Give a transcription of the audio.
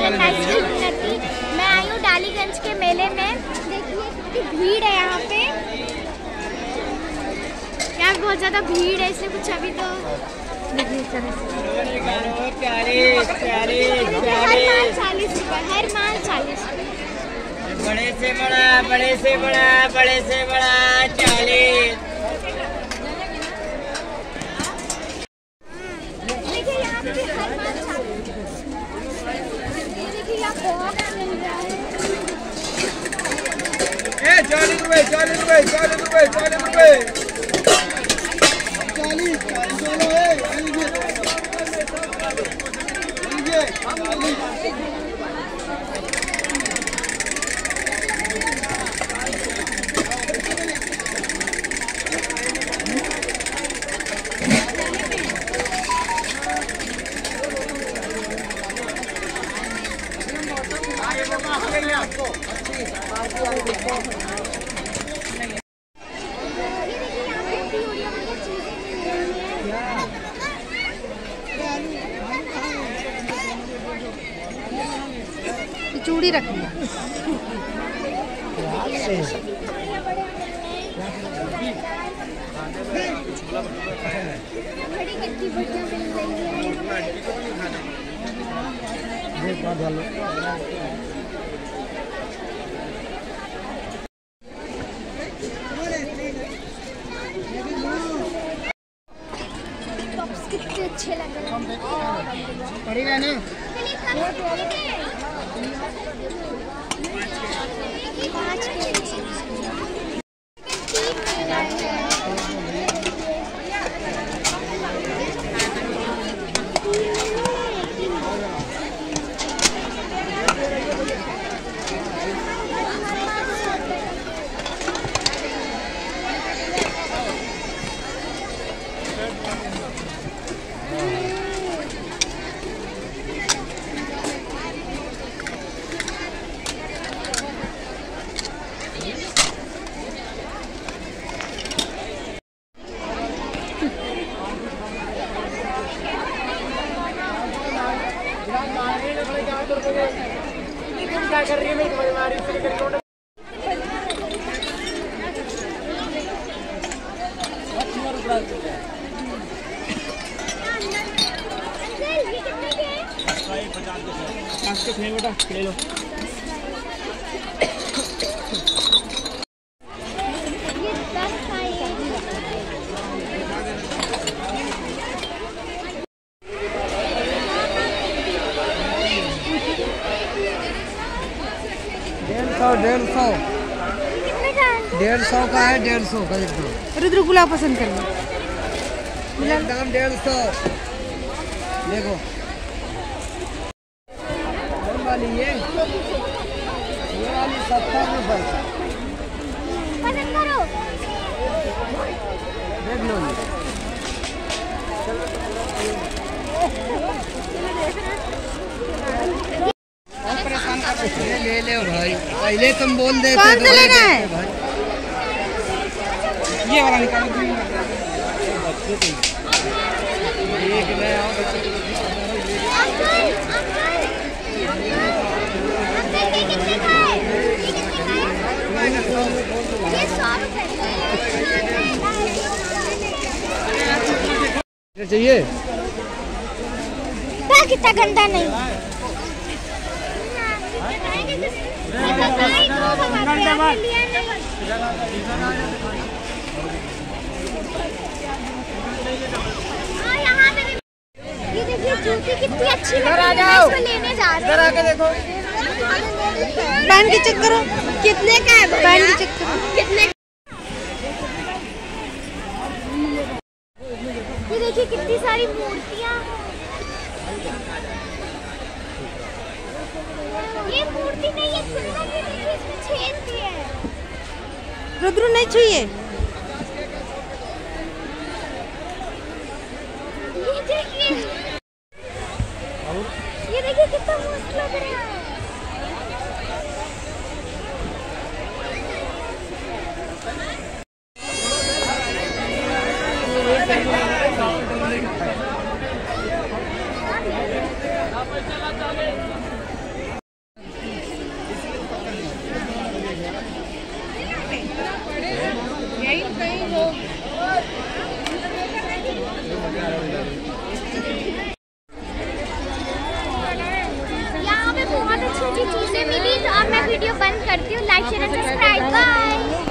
मैं आई हूँ डालीगंज के मेले में। देखिए कितनी भीड़ है यहाँ पे, यार बहुत ज़्यादा भीड़ है, इसलिए कुछ अभी तो देखिए 40 रुपये, हर माल 40 रुपये। बड़े से बड़ा, बड़े से बड़ा, बड़े से बड़ा 40। देखिए यहाँ पे हर माल 40। देखिए यहाँ बॉक्स मिल रहा है। 40 रुपए, 40 रुपए, 40 रुपए, 40 रुपए। चूड़ी रखनी कितने अच्छे लग रहे हैं। पड़ेगा ना। क्या कर रही है मेरी बीमारी से लेकर बेटा ले लो। डेढ़ सौ का है, 150 का एकदम। रुद्र गुलाब पसंद कर लो, एकदम 150। देखो वाली ये वाली 70 रुपए पसंद करो, देख लो। ले ले भाई, पहले तुम बोल देते। कौन सा लेना है? ये वाला निकालो। एक ले आओ चाहिए। कितना गंदा नहीं। ये देखिए जूती कितनी अच्छी लग रही है, इसको लेने जा रहे हैं। इधर आके देखो, पहन के चेक करो कितने का है, पहन के चेक करो कितने। ये देखिए कितनी सारी मूर्तियाँ। ये मूर्ति नहीं है, खुलना भी देखिए, इसमें छेद भी है। रुद्र नहीं छुइए। ये देखिए कितना मस्त लग रहा है। यहाँ पे बहुत अच्छी अच्छी चीजें मिली, तो अब मैं वीडियो बंद करती हूँ। Like share and subscribe, bye.